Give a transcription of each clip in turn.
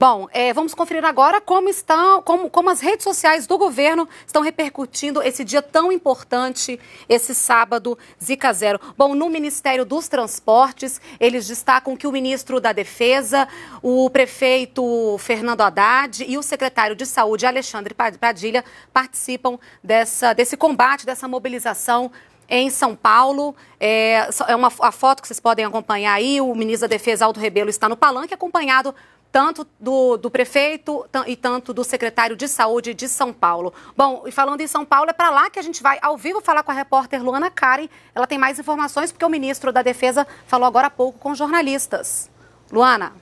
Bom, vamos conferir agora como as redes sociais do governo estão repercutindo esse dia tão importante, esse sábado, Zika Zero. Bom, no Ministério dos Transportes, eles destacam que o ministro da Defesa, o prefeito Fernando Haddad e o secretário de Saúde, Alexandre Padilha, participam desse combate, dessa mobilização em São Paulo. A foto que vocês podem acompanhar aí, o ministro da Defesa, Aldo Rebelo, está no palanque, acompanhado tanto do prefeito e tanto do secretário de Saúde de São Paulo. Bom, e falando em São Paulo, é para lá que a gente vai ao vivo falar com a repórter Luana Karen. Ela tem mais informações porque o ministro da Defesa falou agora há pouco com jornalistas. Luana.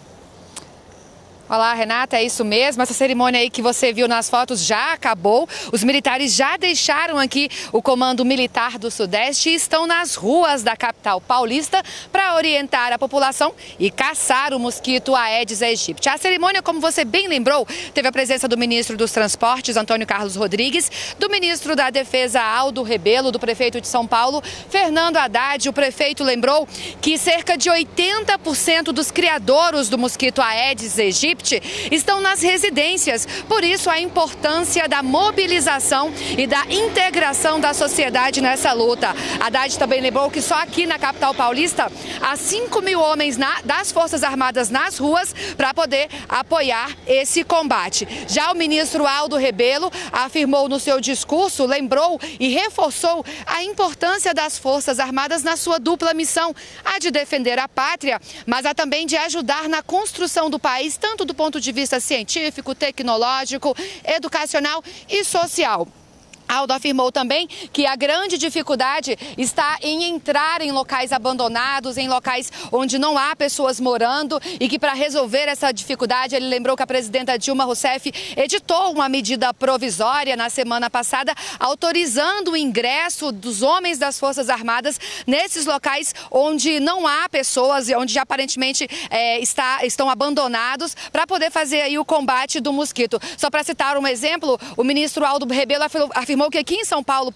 Olá, Renata, é isso mesmo. Essa cerimônia aí que você viu nas fotos já acabou. Os militares já deixaram aqui o Comando Militar do Sudeste e estão nas ruas da capital paulista para orientar a população e caçar o mosquito Aedes aegypti. A cerimônia, como você bem lembrou, teve a presença do ministro dos Transportes, Antônio Carlos Rodrigues, do ministro da Defesa, Aldo Rebelo, do prefeito de São Paulo, Fernando Haddad. O prefeito lembrou que cerca de 80% dos criadouros do mosquito Aedes aegypti estão nas residências. Por isso, a importância da mobilização e da integração da sociedade nessa luta. Haddad também lembrou que só aqui na capital paulista há 5 mil homens das Forças Armadas nas ruas para poder apoiar esse combate. Já o ministro Aldo Rebelo afirmou no seu discurso, lembrou e reforçou a importância das Forças Armadas na sua dupla missão, a de defender a pátria, mas a também de ajudar na construção do país, tanto do ponto de vista científico, tecnológico, educacional e social. Aldo afirmou também que a grande dificuldade está em entrar em locais abandonados, em locais onde não há pessoas morando e que para resolver essa dificuldade, ele lembrou que a presidenta Dilma Rousseff editou uma medida provisória na semana passada, autorizando o ingresso dos homens das Forças Armadas nesses locais onde não há pessoas, onde aparentemente estão abandonados, para poder fazer aí o combate do mosquito. Só para citar um exemplo, o ministro Aldo Rebelo afirmou que aqui em São Paulo,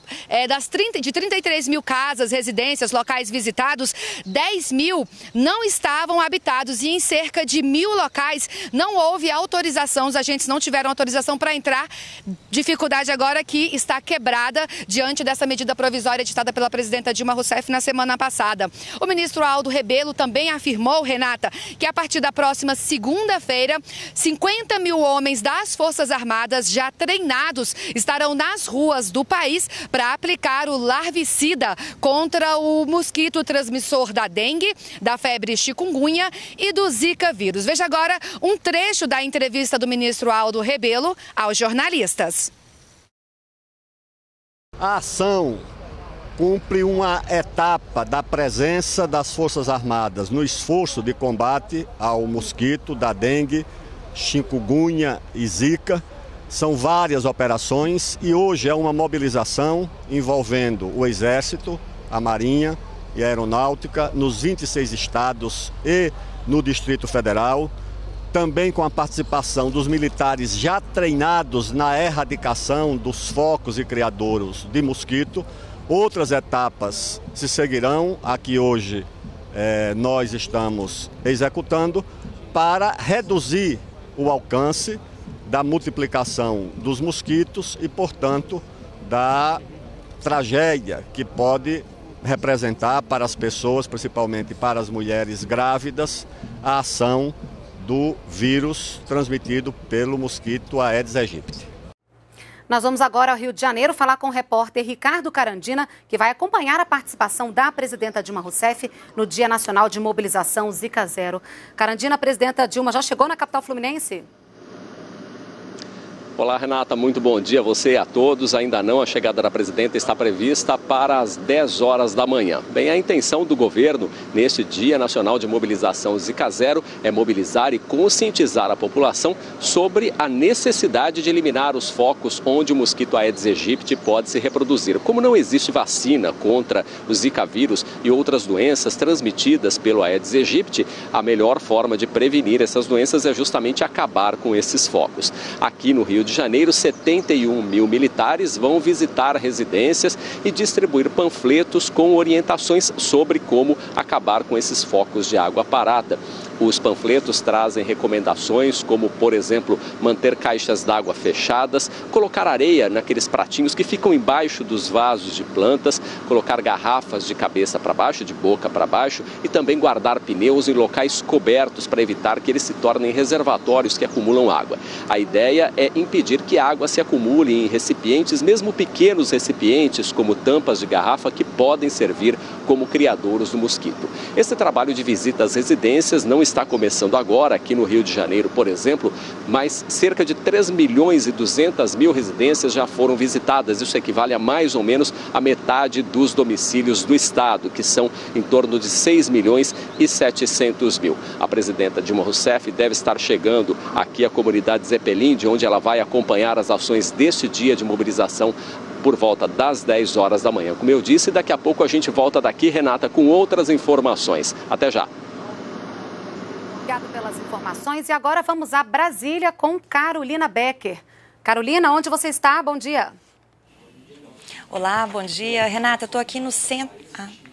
de 33 mil casas, residências, locais visitados, 10 mil não estavam habitados e em cerca de 1.000 locais não houve autorização, os agentes não tiveram autorização para entrar. Dificuldade agora que está quebrada diante dessa medida provisória editada pela presidenta Dilma Rousseff na semana passada. O ministro Aldo Rebelo também afirmou, Renata, que a partir da próxima segunda-feira, 50 mil homens das Forças Armadas já treinados estarão nas ruas do país para aplicar o larvicida contra o mosquito transmissor da dengue, da febre chikungunya e do Zika vírus. Veja agora um trecho da entrevista do ministro Aldo Rebelo aos jornalistas. A ação cumpre uma etapa da presença das Forças Armadas no esforço de combate ao mosquito da dengue, chikungunya e Zika. São várias operações e hoje é uma mobilização envolvendo o Exército, a Marinha e a Aeronáutica nos 26 estados e no Distrito Federal, também com a participação dos militares já treinados na erradicação dos focos e criadouros de mosquito. Outras etapas se seguirão, aqui hoje nós estamos executando para reduzir o alcance da multiplicação dos mosquitos e, portanto, da tragédia que pode representar para as pessoas, principalmente para as mulheres grávidas, a ação do vírus transmitido pelo mosquito Aedes aegypti. Nós vamos agora ao Rio de Janeiro falar com o repórter Ricardo Carandina, que vai acompanhar a participação da presidenta Dilma Rousseff no Dia Nacional de Mobilização Zika Zero. Carandina, a presidenta Dilma já chegou na capital fluminense? Olá, Renata, muito bom dia a você e a todos. Ainda não, a chegada da presidenta está prevista para as 10 horas da manhã. Bem, a intenção do governo neste Dia Nacional de Mobilização Zika Zero é mobilizar e conscientizar a população sobre a necessidade de eliminar os focos onde o mosquito Aedes aegypti pode se reproduzir. Como não existe vacina contra o Zika vírus e outras doenças transmitidas pelo Aedes aegypti, a melhor forma de prevenir essas doenças é justamente acabar com esses focos. Aqui no Rio de Janeiro, 71 mil militares vão visitar residências e distribuir panfletos com orientações sobre como acabar com esses focos de água parada. Os panfletos trazem recomendações como, por exemplo, manter caixas d'água fechadas, colocar areia naqueles pratinhos que ficam embaixo dos vasos de plantas, colocar garrafas de cabeça para baixo, de boca para baixo e também guardar pneus em locais cobertos para evitar que eles se tornem reservatórios que acumulam água. A ideia é impedir que a água se acumule em recipientes, mesmo pequenos recipientes como tampas de garrafa que podem servir como criadouros do mosquito. Esse trabalho de visita às residências não está começando agora aqui no Rio de Janeiro, por exemplo, mas cerca de 3.200.000 residências já foram visitadas. Isso equivale a mais ou menos a metade dos domicílios do estado, que são em torno de 6.700.000. A presidenta Dilma Rousseff deve estar chegando aqui à comunidade Zeppelin, de onde ela vai acompanhar as ações deste dia de mobilização por volta das 10 horas da manhã. Como eu disse, daqui a pouco a gente volta daqui, Renata, com outras informações. Até já. Obrigado pelas informações. E agora vamos a Brasília com Carolina Becker. Carolina, onde você está? Bom dia. Olá, bom dia. Renata, estou aqui no centro...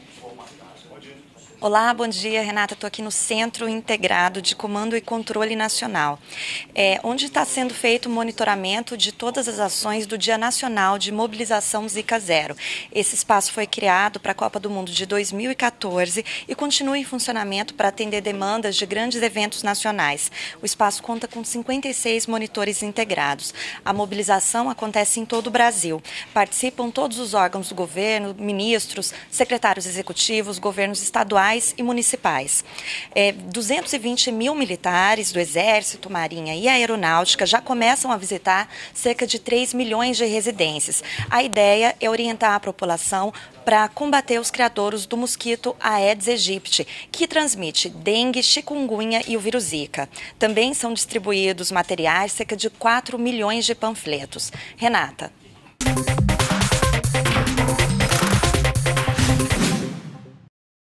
Olá, bom dia, Renata. Estou aqui no Centro Integrado de Comando e Controle Nacional, onde está sendo feito o monitoramento de todas as ações do Dia Nacional de Mobilização Zika Zero. Esse espaço foi criado para a Copa do Mundo de 2014 e continua em funcionamento para atender demandas de grandes eventos nacionais. O espaço conta com 56 monitores integrados. A mobilização acontece em todo o Brasil. Participam todos os órgãos do governo, ministros, secretários executivos, governos estaduais e municipais. 220 mil militares do Exército, Marinha e Aeronáutica já começam a visitar cerca de 3 milhões de residências. A ideia é orientar a população para combater os criadouros do mosquito Aedes aegypti, que transmite dengue, chikungunya e o vírus Zika. Também são distribuídos materiais, cerca de 4 milhões de panfletos. Renata.